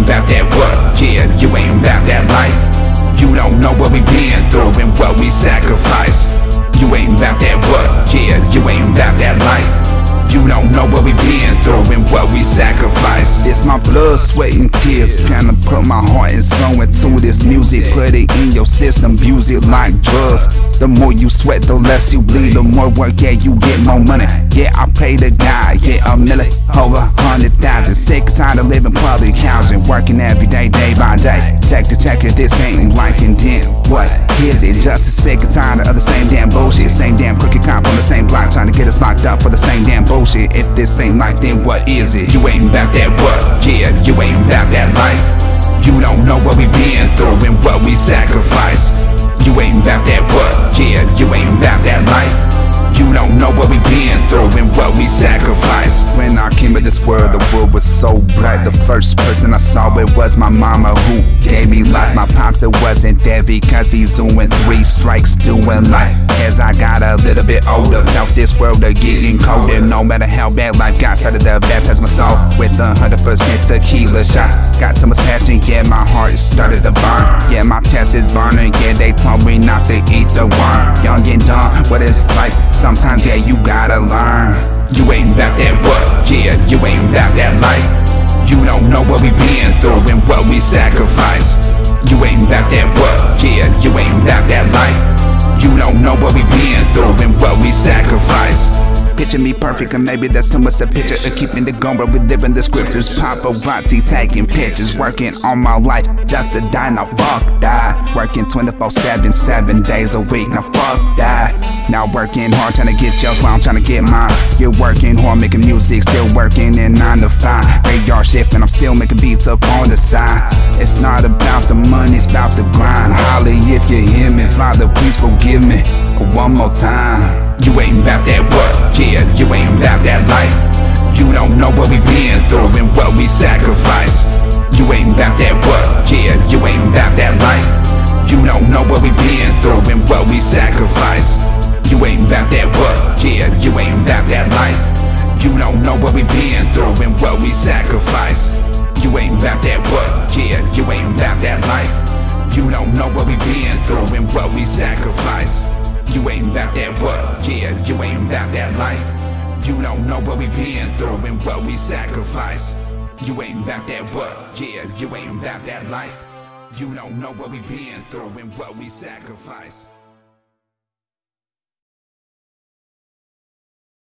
about that what? Yeah, you ain't about that life. You don't know what we been through and what we sacrificed. You ain't about that what? Yeah, you ain't about that life. You don't know what we been through and what we sacrificed. It's my blood, sweat, and tears. Kinda put my heart and soul into this music. Put it in your system, use it like drugs. The more you sweat, the less you bleed. The more work, yeah, you get more money. Yeah, I pay the guy, yeah, a million, over 100,000. Sick and tired of living public housing, working every day, day by day. Check it, this ain't life, and then what is it? Just a sick and tired of the same damn bullshit. Same damn crooked cop on the same block, trying to get us locked up for the same damn bullshit. If this ain't life, then what is it? You ain't about that what? Yeah, you ain't about that life. You don't know what we been through and what we sacrificed. You ain't about that what? Yeah, you ain't about that life. You don't know what we been through and what we sacrificed. When I came to this world, the world was so bright. The first person I saw, it was my mama who gave me life. My pops, it wasn't there because he's doing 3 strikes, doing life. As I got a little bit older, felt this world getting colder. No matter how bad life got, started to baptize my soul with 100% tequila shots. Got too much passion, yeah, my heart started to burn. Yeah, my chest is burning, yeah, they told me not to eat the worm. Young and dumb, what it's like. Sometimes, yeah, you gotta learn. You ain't about that what? Yeah, you ain't about that life. You don't know what we been through and what we sacrificed. You ain't about that what? Yeah, you ain't about that life. You don't know what we been through and what we sacrificed. Picture me perfect, and maybe that's too much to picture. Of keeping the going, but we living the scriptures. Paparazzi taking pictures, working on my life just to die. Now fuck that. Working 24/7, 7 days a week. Now fuck that. Now working hard, trying to get yours while I'm trying to get mine. You're working hard, making music, still working in 9 to 5. Graveyard shift, and I'm still making beats up on the side. It's not about the money, it's about the grind. Holly, if you hear me, Father, please forgive me one more time. You ain't about that what? Yeah, you ain't about that life. You don't know what we been through and what we sacrificed. You ain't about that what? Yeah, you ain't about that life. You don't know what we been through and what we sacrificed. You ain't about that what? Yeah, you ain't about that life. You don't know what we been through and what we sacrificed. You ain't about that what? Yeah, you ain't about that life. You don't know what we been through and what we sacrificed. You ain't about that what? Yeah, you ain't about that life. You don't know what we been through and what we sacrificed. You ain't about that what? Yeah, you ain't about that life. You don't know what we been through and what we sacrificed.